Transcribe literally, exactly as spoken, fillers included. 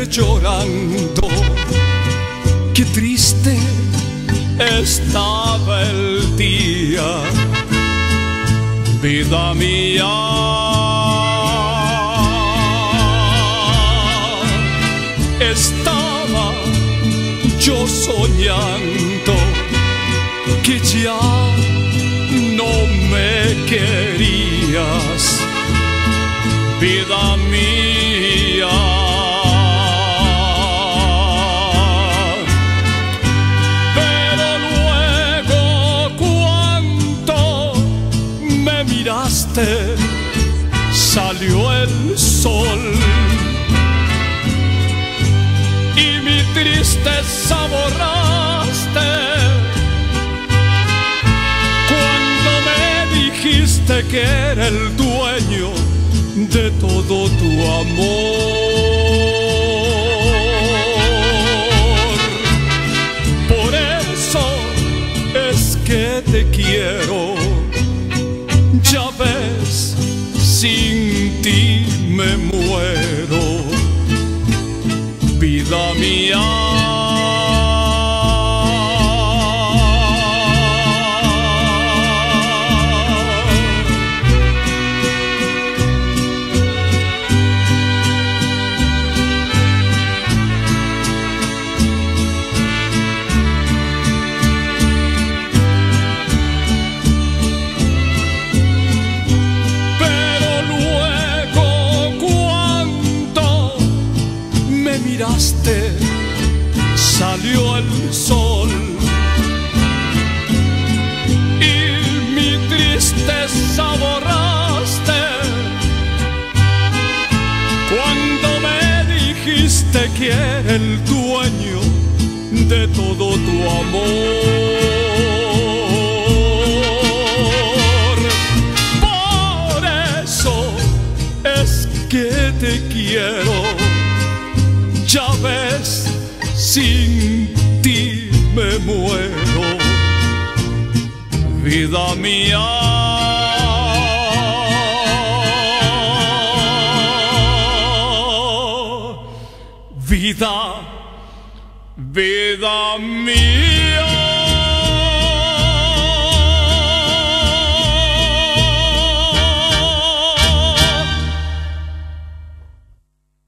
llorando. Qué triste estaba el día, vida mía. Estaba yo soñando que ya no me querías, vida mía. Pero luego cuando me miraste, salió el sol y mi tristeza borraste cuando me dijiste que era el dueño de todo tu amor. Por eso es que te quiero, ya ves, sin ti me muero, vida mía. Salió el sol y mi tristeza borraste cuando me dijiste que era el dueño de todo tu amor. Por eso es que te quiero, ya ves, sin ti me muero, vida mía. Vida, vida mía.